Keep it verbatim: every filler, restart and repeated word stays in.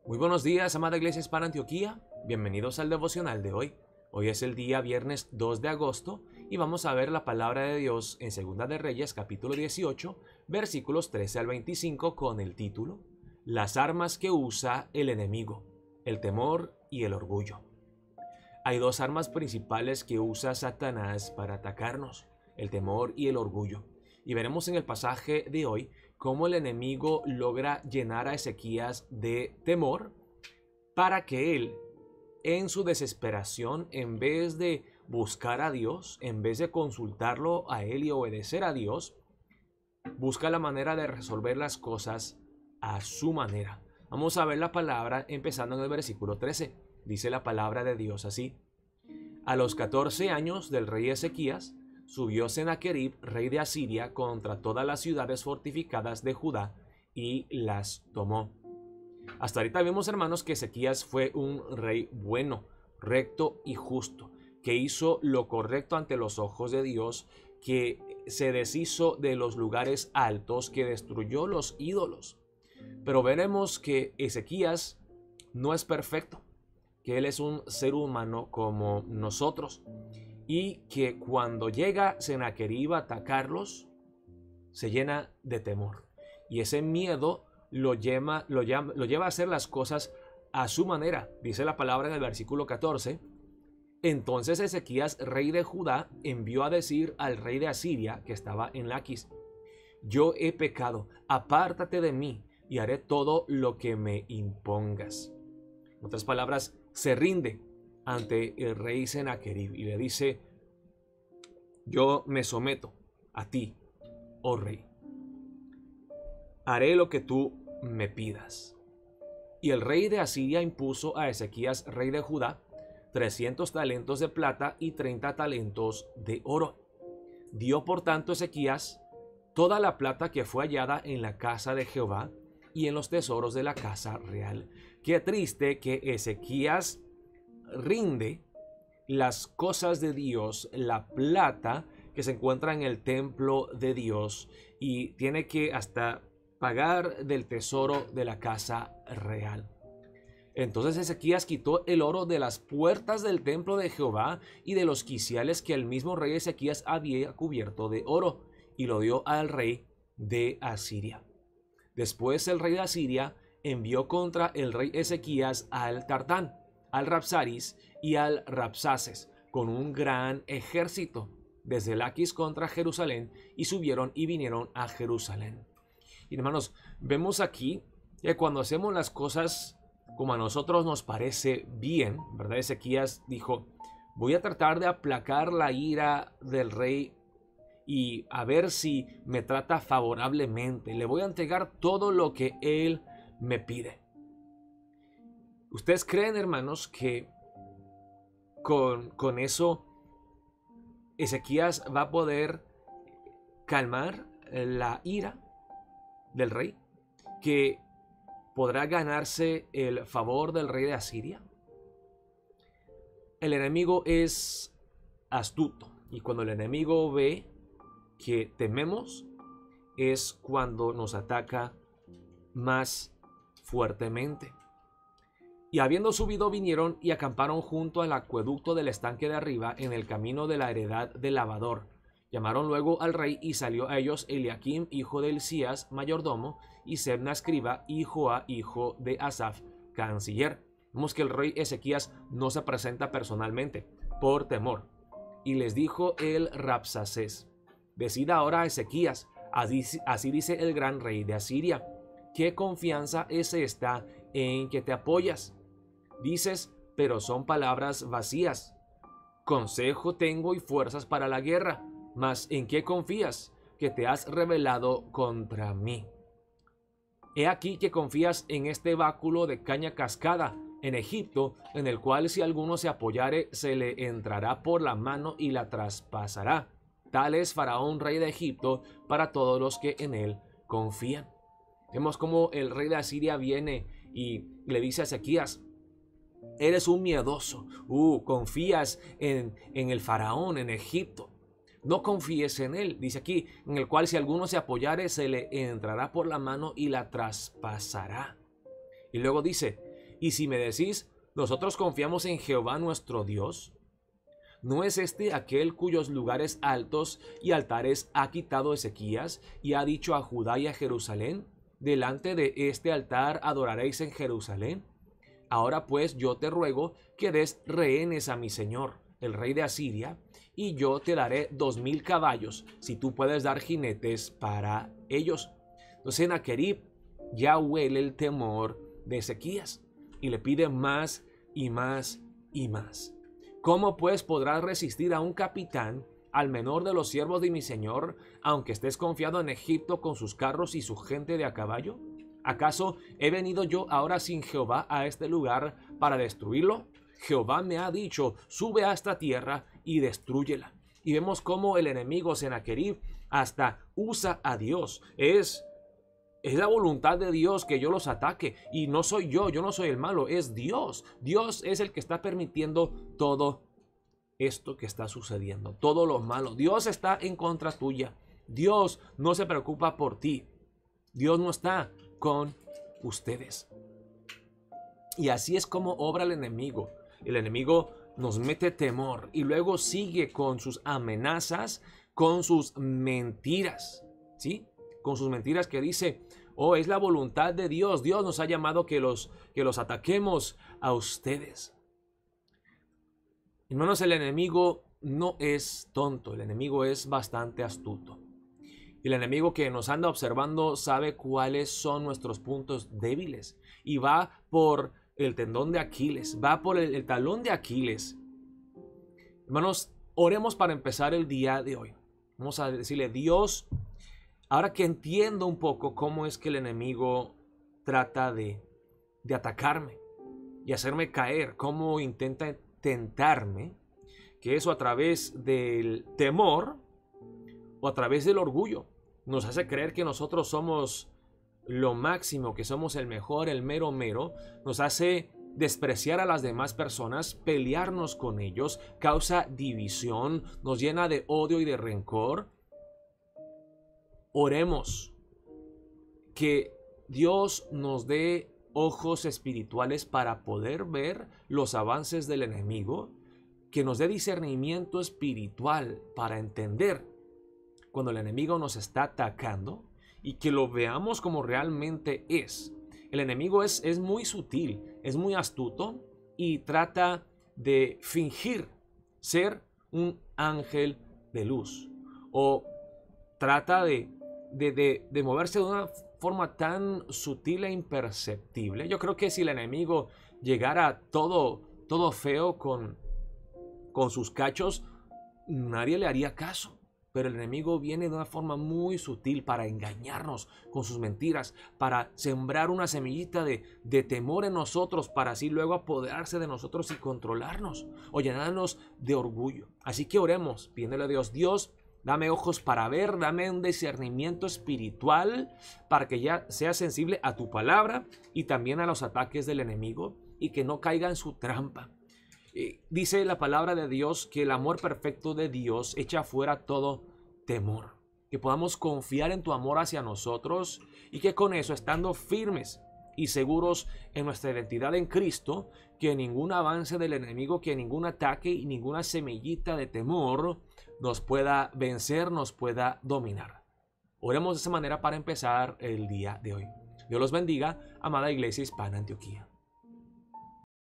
Muy buenos días, amada Iglesia Hispana Antioquía. Bienvenidos al devocional de hoy. Hoy es el día viernes dos de agosto y vamos a ver la palabra de Dios en Segunda de Reyes, capítulo dieciocho, versículos trece al veinticinco, con el título Las armas que usa el enemigo, el temor y el orgullo. Hay dos armas principales que usa Satanás para atacarnos, el temor y el orgullo. Y veremos en el pasaje de hoy cómo el enemigo logra llenar a Ezequías de temor para que él, en su desesperación, en vez de buscar a Dios, en vez de consultarlo a él y obedecer a Dios, busca la manera de resolver las cosas a su manera. Vamos a ver la palabra empezando en el versículo trece. Dice la palabra de Dios así: A los catorce años del rey Ezequías, subió Sennacherib, rey de Asiria, contra todas las ciudades fortificadas de Judá y las tomó. Hasta ahorita vemos, hermanos, que Ezequías fue un rey bueno, recto y justo, que hizo lo correcto ante los ojos de Dios, que se deshizo de los lugares altos, que destruyó los ídolos. Pero veremos que Ezequías no es perfecto, que él es un ser humano como nosotros, y que cuando llega Sennacherib a atacarlos, se llena de temor. Y ese miedo lo lleva, lo, llama, lo lleva a hacer las cosas a su manera. Dice la palabra en el versículo catorce. Entonces Ezequías, rey de Judá, envió a decir al rey de Asiria, que estaba en Laquis: Yo he pecado, apártate de mí, y haré todo lo que me impongas. En otras palabras, se rinde ante el rey Sennacherib y le dice: yo me someto a ti, oh rey. Haré lo que tú me pidas. Y el rey de Asiria impuso a Ezequías, rey de Judá, trescientos talentos de plata y treinta talentos de oro. Dio por tanto Ezequías toda la plata que fue hallada en la casa de Jehová y en los tesoros de la casa real. Qué triste que Ezequías rinde las cosas de Dios, la plata que se encuentra en el templo de Dios, y tiene que hasta pagar del tesoro de la casa real. Entonces Ezequías quitó el oro de las puertas del templo de Jehová y de los quiciales que el mismo rey Ezequías había cubierto de oro, y lo dio al rey de Asiria. Después el rey de Asiria envió contra el rey Ezequías al Tartán, al Rabsaris y al Rabsaces con un gran ejército desde Laquis contra Jerusalén, y subieron y vinieron a Jerusalén. Y hermanos, vemos aquí que cuando hacemos las cosas como a nosotros nos parece bien, ¿verdad? Ezequías dijo: voy a tratar de aplacar la ira del rey y a ver si me trata favorablemente. Le voy a entregar todo lo que él me pide. ¿Ustedes creen, hermanos, que con, con eso Ezequías va a poder calmar la ira del rey? ¿Que podrá ganarse el favor del rey de Asiria? El enemigo es astuto, y cuando el enemigo ve que tememos, es cuando nos ataca más fuertemente. Y habiendo subido, vinieron y acamparon junto al acueducto del estanque de arriba, en el camino de la heredad del lavador. Llamaron luego al rey, y salió a ellos Eliakim, hijo de Hilcías, mayordomo, y Sebna, escriba, y Joa, hijo de Asaf, canciller. Vemos que el rey Ezequías no se presenta personalmente, por temor. Y les dijo el Rabsaces: Decida ahora a Ezequías, así, así dice el gran rey de Asiria: ¿qué confianza es esta en que te apoyas? Dices, pero son palabras vacías. Consejo tengo y fuerzas para la guerra, mas ¿en qué confías? Que te has rebelado contra mí. He aquí que confías en este báculo de caña cascada en Egipto, en el cual si alguno se apoyare, se le entrará por la mano y la traspasará. Tal es Faraón, rey de Egipto, para todos los que en él confían. Vemos como el rey de Asiria viene y le dice a Ezequías: eres un miedoso, uh, confías en, en el faraón, en Egipto. No confíes en él, dice aquí, en el cual si alguno se apoyare, se le entrará por la mano y la traspasará. Y luego dice: Y si me decís, nosotros confiamos en Jehová nuestro Dios, ¿no es este aquel cuyos lugares altos y altares ha quitado Ezequías y ha dicho a Judá y a Jerusalén? Delante de este altar adoraréis en Jerusalén. Ahora pues yo te ruego que des rehenes a mi señor, el rey de Asiria, y yo te daré dos mil caballos, si tú puedes dar jinetes para ellos. Entonces Sennacherib ya huele el temor de Ezequías y le pide más y más y más. ¿Cómo pues podrás resistir a un capitán, al menor de los siervos de mi señor, aunque estés confiado en Egipto con sus carros y su gente de a caballo? ¿Acaso he venido yo ahora sin Jehová a este lugar para destruirlo? Jehová me ha dicho, sube a esta tierra y destrúyela. Y vemos cómo el enemigo Sennacherib hasta usa a Dios. Es, es la voluntad de Dios que yo los ataque. Y no soy yo, yo no soy el malo, es Dios. Dios es el que está permitiendo todo esto que está sucediendo, todo lo malo. Dios está en contra tuya. Dios no se preocupa por ti. Dios no está con ustedes. Y así es como obra el enemigo. El enemigo nos mete temor y luego sigue con sus amenazas, con sus mentiras, ¿sí? Con sus mentiras que dice, oh, es la voluntad de Dios. Dios nos ha llamado que los, que los ataquemos a ustedes. Hermanos, el enemigo no es tonto, el enemigo es bastante astuto. El enemigo que nos anda observando sabe cuáles son nuestros puntos débiles y va por el tendón de Aquiles, va por el, el talón de Aquiles. Hermanos, oremos para empezar el día de hoy. Vamos a decirle, Dios, ahora que entiendo un poco cómo es que el enemigo trata de, de atacarme y hacerme caer, cómo intenta tentarme, que eso a través del temor o a través del orgullo nos hace creer que nosotros somos lo máximo, que somos el mejor, el mero mero, nos hace despreciar a las demás personas, pelearnos con ellos, causa división, nos llena de odio y de rencor. Oremos que Dios nos dé ojos espirituales para poder ver los avances del enemigo, que nos dé discernimiento espiritual para entender cuando el enemigo nos está atacando y que lo veamos como realmente es. El enemigo es, es muy sutil, es muy astuto y trata de fingir ser un ángel de luz o trata de, de, de, de moverse de una forma tan sutil e imperceptible. Yo creo que si el enemigo llegara todo, todo feo con, con sus cachos, nadie le haría caso. Pero el enemigo viene de una forma muy sutil para engañarnos con sus mentiras, para sembrar una semillita de, de temor en nosotros, para así luego apoderarse de nosotros y controlarnos o llenarnos de orgullo. Así que oremos, pidiéndole a Dios, Dios, dame ojos para ver, dame un discernimiento espiritual para que ya sea sensible a tu palabra y también a los ataques del enemigo y que no caiga en su trampa. Eh, dice la palabra de Dios que el amor perfecto de Dios echa fuera todo temor. Que podamos confiar en tu amor hacia nosotros y que con eso, estando firmes y seguros en nuestra identidad en Cristo, que ningún avance del enemigo, que ningún ataque y ninguna semillita de temor nos pueda vencer, nos pueda dominar. Oremos de esa manera para empezar el día de hoy. Dios los bendiga, amada Iglesia Hispana Antioquía.